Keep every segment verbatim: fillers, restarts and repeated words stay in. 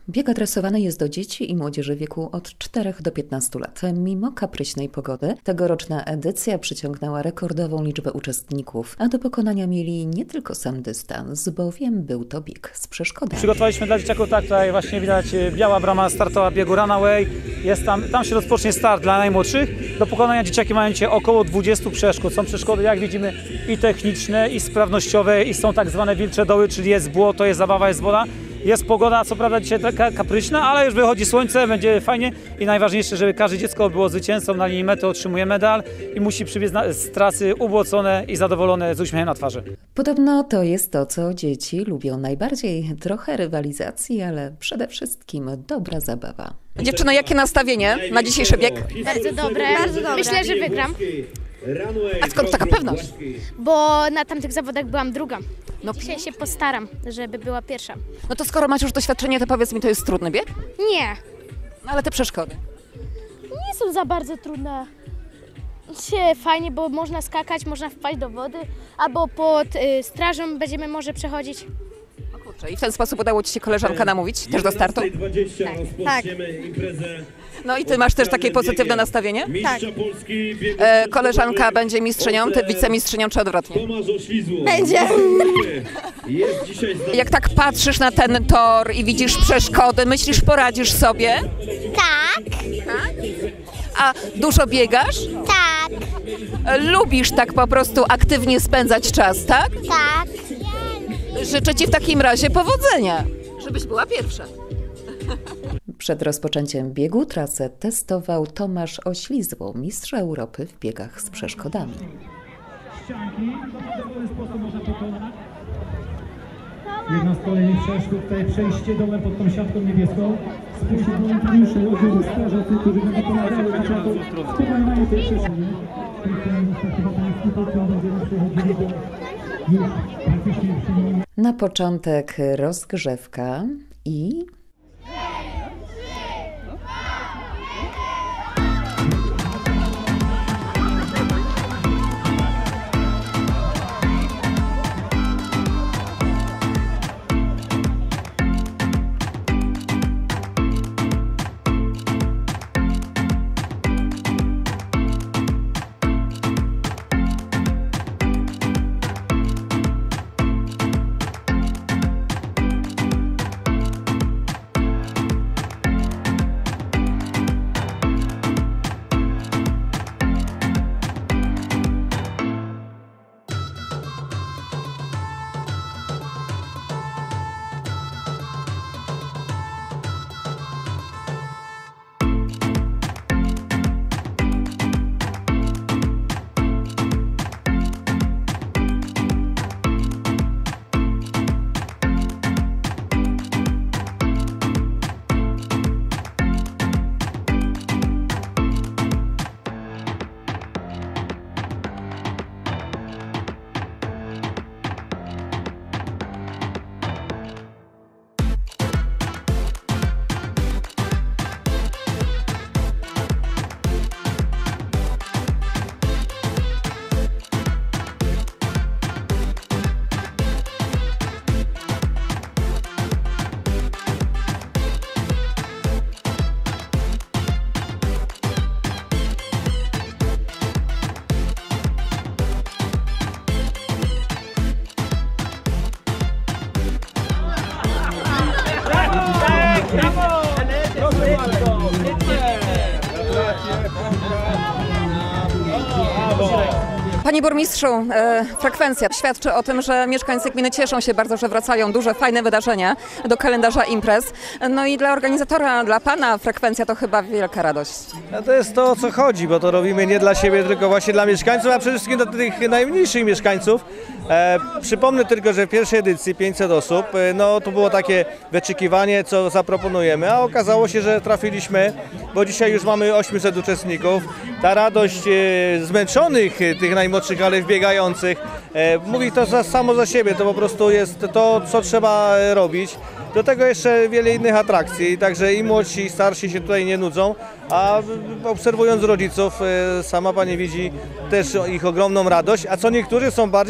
Bieg adresowany jest do dzieci i młodzieży w wieku od czterech do piętnastu lat. Mimo kapryśnej pogody tegoroczna edycja przyciągnęła rekordową liczbę uczestników, a do pokonania mieli nie tylko sam dystans, bowiem był to bieg z przeszkodami. Przygotowaliśmy dla dzieciaków, tak, tutaj właśnie widać biała brama startowa biegu Runaway. Jest tam, tam się rozpocznie start dla najmłodszych. Do pokonania dzieciaki mają dzisiaj około dwudziestu przeszkód. Są przeszkody, jak widzimy, i techniczne, i sprawnościowe, i są tak zwane wilcze doły, czyli jest błoto, jest zabawa, jest woda. Jest pogoda, co prawda dzisiaj taka kapryśna, ale już wychodzi słońce, będzie fajnie i najważniejsze, żeby każde dziecko było zwycięzcą na linii mety, otrzymuje medal i musi przybiec z trasy ubłocone i zadowolone z uśmiechem na twarzy. Podobno to jest to, co dzieci lubią najbardziej. Trochę rywalizacji, ale przede wszystkim dobra zabawa. Dziewczyno, jakie nastawienie na dzisiejszy bieg? Bardzo dobre. Bardzo dobre. Myślę, że wygram. A skąd taka pewność? Bo na tamtych zawodach byłam druga. No, Dzisiaj się postaram, żeby była pierwsza. no to skoro masz już doświadczenie, to powiedz mi, to jest trudny bieg? Nie, No ale te przeszkody. nie są za bardzo trudne. Się fajnie, bo można skakać, można wpaść do wody, albo pod y, strażą będziemy może przechodzić. No kurczę, i w ten sposób udało ci się koleżanka namówić też do startu? Tak. No i ty masz też takie pozytywne nastawienie? Tak. E, koleżanka będzie mistrzynią, ty wicemistrzynią, czy odwrotnie? Będzie. Jak tak patrzysz na ten tor i widzisz przeszkody, myślisz, poradzisz sobie? Tak. A dużo biegasz? Tak. E, Lubisz tak po prostu aktywnie spędzać czas, tak? Tak. Życzę ci w takim razie powodzenia, żebyś była pierwsza. Przed rozpoczęciem biegu trasę testował Tomasz Oślizło, mistrz Europy w biegach z przeszkodami. Jedna z kolejnych przeszkód, tutaj przejście dołem pod tą siatką niebieską. Spójrzcie do wolontariuszy, oddziału strażacy, którzy będą pomagali dzieciakom. Spokojnie tej przeszkody. Na początek rozgrzewka i... Panie burmistrzu, e, frekwencja świadczy o tym, że mieszkańcy gminy cieszą się bardzo, że wracają duże, fajne wydarzenia do kalendarza imprez. No i dla organizatora, dla pana frekwencja to chyba wielka radość. No to jest to, o co chodzi, bo to robimy nie dla siebie, tylko właśnie dla mieszkańców, a przede wszystkim dla tych najmniejszych mieszkańców. E, przypomnę tylko, że w pierwszej edycji pięćset osób, e, no to było takie wyczekiwanie, co zaproponujemy, a okazało się, że trafiliśmy, bo dzisiaj już mamy osiemset uczestników. Ta radość e, zmęczonych, e, tych najmłodszych, ale wbiegających, e, mówi to za, samo za siebie, to po prostu jest to, co trzeba robić. Do tego jeszcze wiele innych atrakcji, także i młodsi, i starsi się tutaj nie nudzą, a obserwując rodziców, sama pani widzi też ich ogromną radość, a co niektórzy są bardziej zmęczeni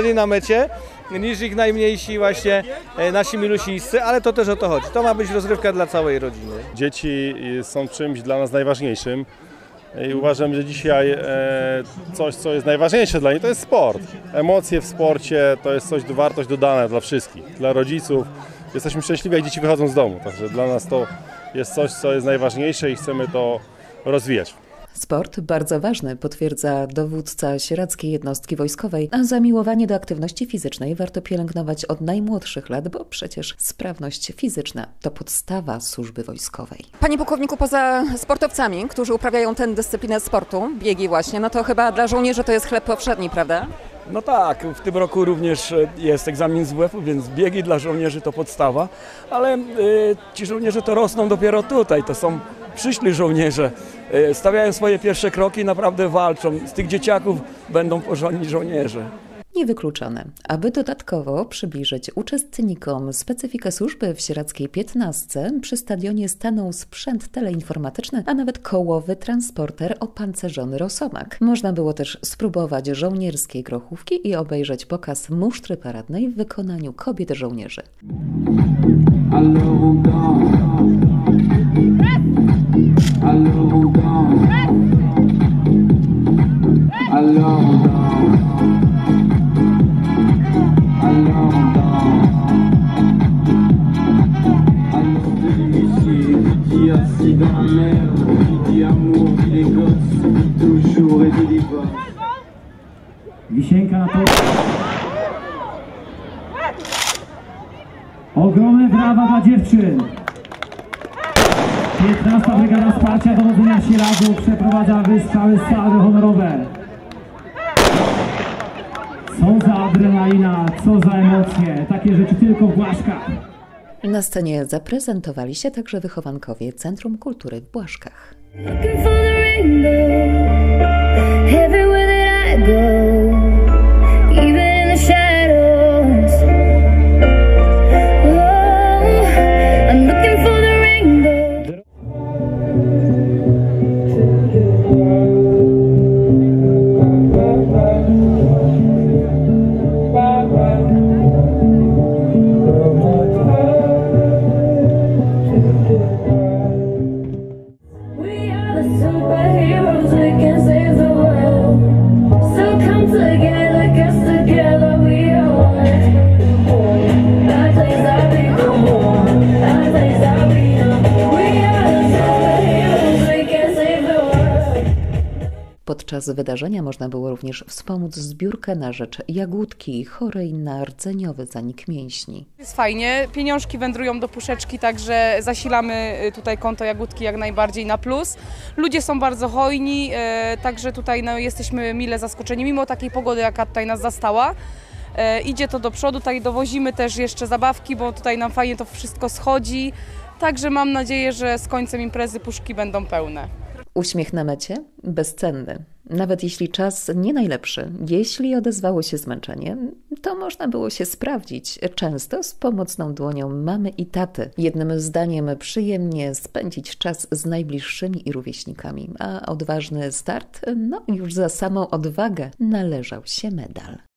zadowoleni na mecie niż ich najmniejsi właśnie nasi milusińscy, ale to też o to chodzi. To ma być rozrywka dla całej rodziny. Dzieci są czymś dla nas najważniejszym i uważam, że dzisiaj coś, co jest najważniejsze dla nich, to jest sport. Emocje w sporcie to jest coś, wartość dodana dla wszystkich, dla rodziców. Jesteśmy szczęśliwi, jak dzieci wychodzą z domu, także dla nas to jest coś, co jest najważniejsze i chcemy to rozwijać. Sport bardzo ważny, potwierdza dowódca sieradzkiej jednostki wojskowej, a zamiłowanie do aktywności fizycznej warto pielęgnować od najmłodszych lat, bo przecież sprawność fizyczna to podstawa służby wojskowej. Panie pułkowniku, poza sportowcami, którzy uprawiają tę dyscyplinę sportu, biegi właśnie, no to chyba dla żołnierzy to jest chleb powszedni, prawda? No tak, w tym roku również jest egzamin z wuefu, więc biegi dla żołnierzy to podstawa, ale y, ci żołnierze to rosną dopiero tutaj, to są przyszli żołnierze, y, stawiają swoje pierwsze kroki i naprawdę walczą. Z tych dzieciaków będą porządni żołnierze. Niewykluczone, aby dodatkowo przybliżyć uczestnikom specyfikę służby w sieradzkiej piętnastce, przy stadionie stanął sprzęt teleinformatyczny, a nawet kołowy transporter opancerzony Rosomak. Można było też spróbować żołnierskiej grochówki i obejrzeć pokaz musztry paradnej w wykonaniu kobiet żołnierzy. Wisienka na to. Ogromne brawa dla dziewczyn. piętnasta Brygada Wsparcia Dowodzenia Sieradzu przeprowadza wystrzały salwy honorowe. Co za adrenalina, co za emocje. Takie rzeczy tylko w Błaszkach. Na scenie zaprezentowali się także wychowankowie Centrum Kultury w Błaszkach. Podczas wydarzenia można było również wspomóc zbiórkę na rzecz Jagódki, chorej na rdzeniowy zanik mięśni. Jest fajnie, pieniążki wędrują do puszeczki, także zasilamy tutaj konto Jagódki jak najbardziej na plus. Ludzie są bardzo hojni, także tutaj no, jesteśmy mile zaskoczeni, mimo takiej pogody, jaka tutaj nas zastała. Idzie to do przodu, tutaj dowozimy też jeszcze zabawki, bo tutaj nam fajnie to wszystko schodzi. Także mam nadzieję, że z końcem imprezy puszki będą pełne. Uśmiech na mecie? Bezcenny. Nawet jeśli czas nie najlepszy, jeśli odezwało się zmęczenie, to można było się sprawdzić, często z pomocną dłonią mamy i taty. Jednym zdaniem przyjemnie spędzić czas z najbliższymi i rówieśnikami, a odważny start, no już za samą odwagę należał się medal.